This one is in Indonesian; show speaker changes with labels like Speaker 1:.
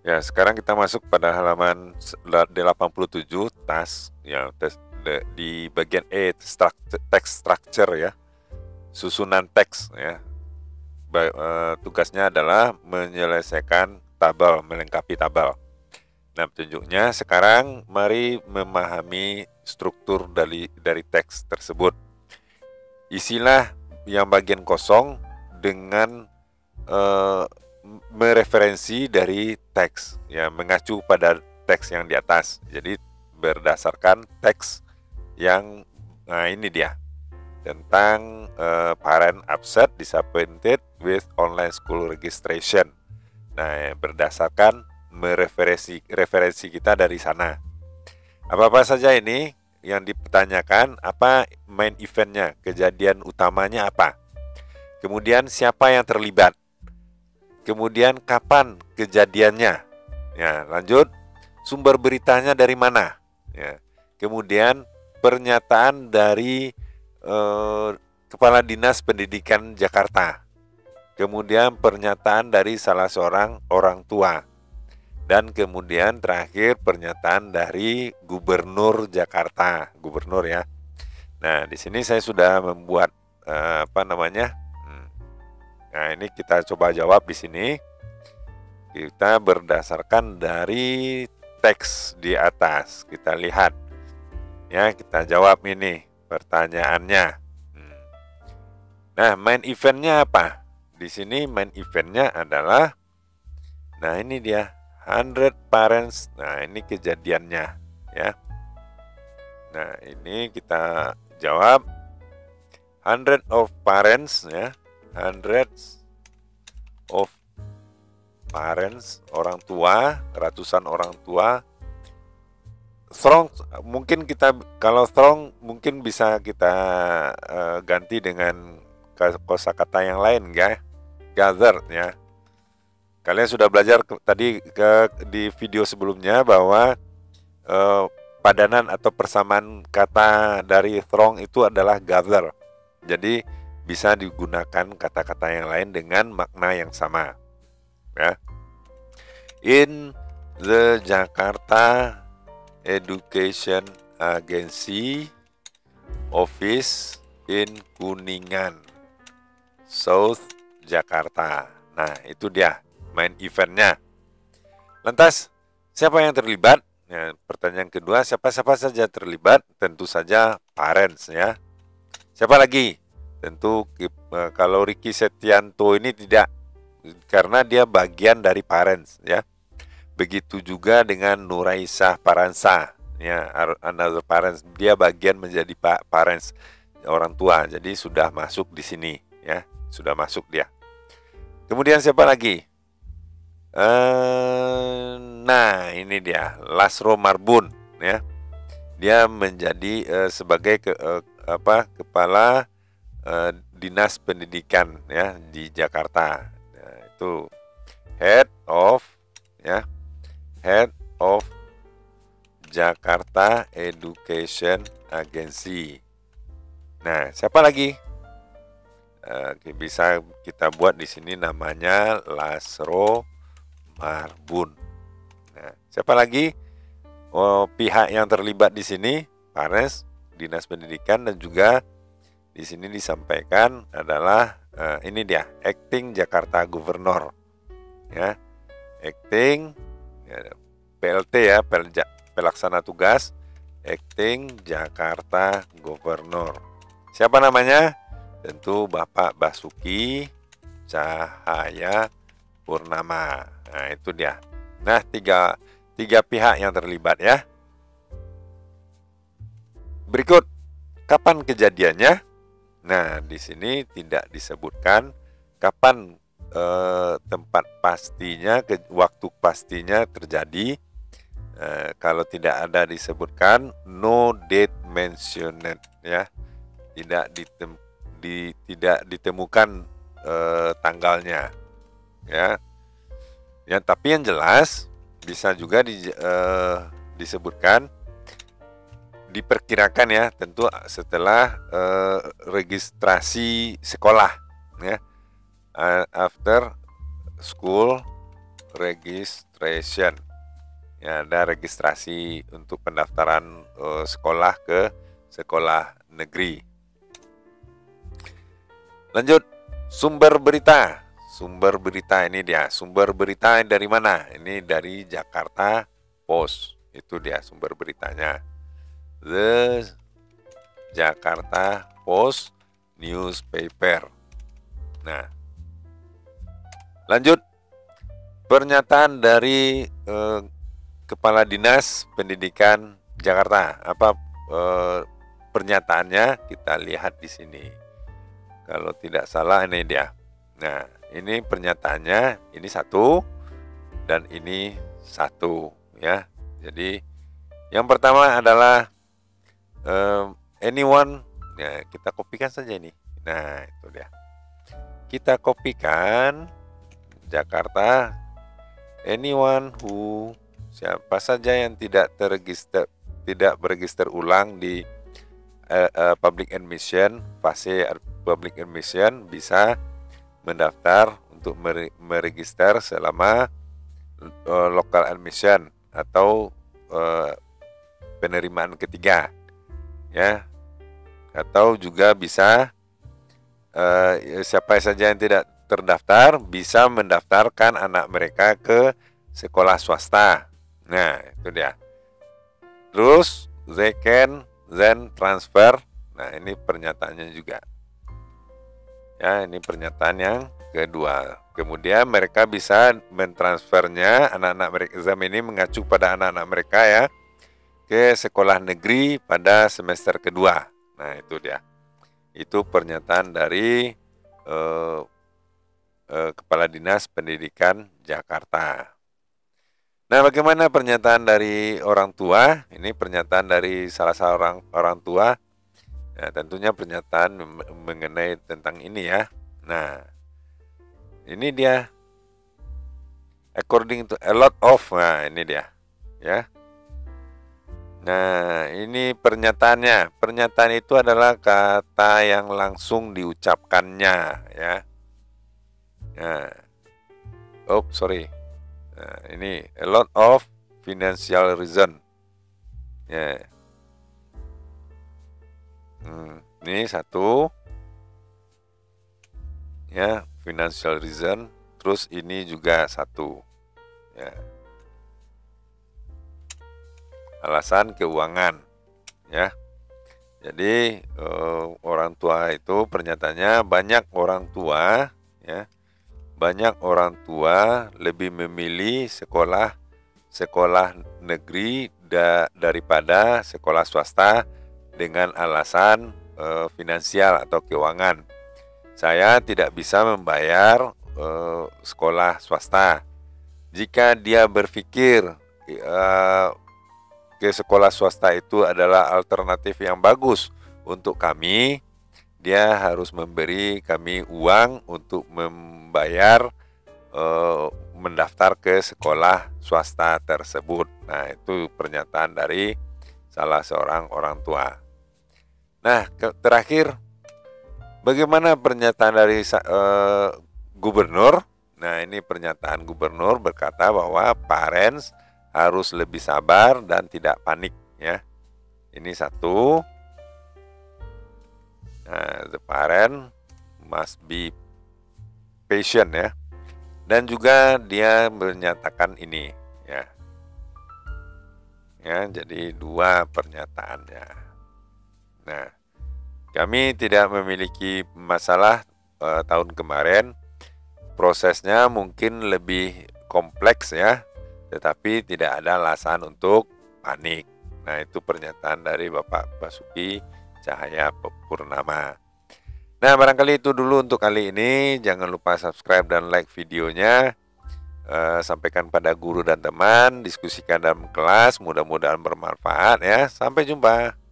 Speaker 1: Ya, sekarang kita masuk pada halaman 87 task ya, di bagian E, text structure ya, susunan teks ya. Tugasnya adalah menyelesaikan tabel, melengkapi tabel. Nah, petunjuknya sekarang mari memahami struktur dari teks tersebut. Isilah yang bagian kosong dengan mereferensi dari teks ya, mengacu pada teks yang di atas. Jadi berdasarkan teks yang ini dia tentang parent upset disappointed with online school registration. Nah, berdasarkan referensi kita dari sana. Apa-apa saja ini yang dipertanyakan, apa main eventnya, kejadian utamanya apa. Kemudian siapa yang terlibat. Kemudian kapan kejadiannya. Ya, lanjut, sumber beritanya dari mana. Ya. Kemudian pernyataan dari Kepala Dinas Pendidikan Jakarta. Kemudian pernyataan dari salah seorang orang tua. Dan kemudian terakhir pernyataan dari Gubernur Jakarta, gubernur ya. Nah, di sini saya sudah membuat Nah, ini kita coba jawab di sini. Kita berdasarkan dari teks di atas. Kita lihat. Ya, kita jawab ini pertanyaannya. Nah, main eventnya apa? Di sini main eventnya adalah, nah ini dia, 100 parents. Nah, ini kejadiannya ya. Nah, ini kita jawab 100 of parents ya. Hundreds of parents, orang tua, ratusan orang tua. Strong, mungkin kita, kalau strong mungkin bisa kita ganti dengan kosakata yang lain ya. Gathered ya. Kalian sudah belajar di video sebelumnya bahwa padanan atau persamaan kata dari throng itu adalah gather. Jadi bisa digunakan kata-kata yang lain dengan makna yang sama. Ya. In the Jakarta Education Agency Office in Kuningan, South Jakarta. Nah, itu dia main eventnya. Lantas, siapa yang terlibat? Ya, pertanyaan kedua, siapa-siapa saja terlibat? Tentu saja parents ya. Siapa lagi? Tentu kalau Ricky Setianto ini tidak, karena dia bagian dari parents ya. Begitu juga dengan Nuraisah Paransa ya, another parents, dia bagian menjadi parents, orang tua. Jadi sudah masuk di sini ya, sudah masuk dia. Kemudian siapa lagi? Nah, ini dia Lasro Marbun ya. Dia menjadi sebagai kepala Dinas Pendidikan ya di Jakarta. Nah, itu head of Jakarta Education Agency. Nah, siapa lagi? Bisa kita buat di sini namanya Lasro Marbun. Nah, siapa lagi? Pihak yang terlibat di sini, Pares, Dinas Pendidikan, dan juga di sini disampaikan adalah ini dia, acting Jakarta Gubernur. Ya. Acting ya, PLT ya, pelaksana tugas, acting Jakarta Gubernur. Siapa namanya? Tentu Bapak Basuki Cahaya Purnama. Nah, itu dia. Nah, tiga pihak yang terlibat ya. Berikut, kapan kejadiannya? Nah, di sini tidak disebutkan kapan tempat pastinya, waktu pastinya terjadi. Kalau tidak ada disebutkan, no date mentioned ya, tidak ditemukan tanggalnya ya. Ya, tapi yang jelas bisa juga disebutkan, diperkirakan ya, tentu setelah registrasi sekolah ya, after school registration. Ya, ada registrasi untuk pendaftaran sekolah ke sekolah negeri. Lanjut, sumber berita. Sumber berita ini dia. Sumber berita dari mana? Ini dari Jakarta Post. Itu dia sumber beritanya. The Jakarta Post Newspaper. Nah, lanjut, pernyataan dari Kepala Dinas Pendidikan Jakarta. Apa pernyataannya? Kita lihat di sini. Kalau tidak salah ini dia. Nah, ini pernyataannya, ini satu dan ini satu ya. Jadi yang pertama adalah anyone. Ya, kita kopikan saja ini. Nah, itu dia. Kita kopikan Jakarta. Anyone who, siapa saja yang tidak beregister ulang di public admission, fase public admission, bisa mendaftar untuk meregister selama local admission atau penerimaan ketiga, ya. Atau juga bisa siapa saja yang tidak terdaftar bisa mendaftarkan anak mereka ke sekolah swasta. Nah, itu dia. Terus they can then transfer. Nah, ini pernyataannya juga. Ya, ini pernyataan yang kedua. Kemudian mereka bisa mentransfernya, anak-anak mereka ini mengacu pada anak-anak mereka ya, ke sekolah negeri pada semester kedua. Nah, itu dia. Itu pernyataan dari Kepala Dinas Pendidikan Jakarta. Nah, bagaimana pernyataan dari orang tua? Ini pernyataan dari salah seorang orang tua. Ya, tentunya pernyataan mengenai tentang ini ya. Nah, ini dia. According to a lot of. Nah, ini dia. Ya. Nah, ini pernyataannya. Pernyataan itu adalah kata yang langsung diucapkannya ya. Nah, sorry. Nah, ini a lot of financial reason. Ya. Ini satu. Ya, financial reason. Terus ini juga satu. Ya. Alasan keuangan. Ya. Jadi orang tua itu pernyataannya banyak orang tua ya. Banyak orang tua lebih memilih sekolah negeri daripada sekolah swasta dengan alasan finansial atau keuangan. Saya tidak bisa membayar sekolah swasta. Jika dia berpikir ke sekolah swasta itu adalah alternatif yang bagus untuk kami, dia harus memberi kami uang untuk membayar mendaftar ke sekolah swasta tersebut. Nah, itu pernyataan dari salah seorang orang tua. Nah, terakhir, bagaimana pernyataan dari gubernur? Nah, ini pernyataan gubernur berkata bahwa parents harus lebih sabar dan tidak panik ya. Ini satu. Nah, the parent must be patient ya. Dan juga dia menyatakan ini ya. Ya, jadi dua pernyataannya. Nah, kami tidak memiliki masalah tahun kemarin. Prosesnya mungkin lebih kompleks ya, tetapi tidak ada alasan untuk panik. Nah, itu pernyataan dari Bapak Basuki Cahaya Purnama. Nah, barangkali itu dulu untuk kali ini. Jangan lupa subscribe dan like videonya. Sampaikan pada guru dan teman. Diskusikan dalam kelas. Mudah-mudahan bermanfaat ya. Sampai jumpa.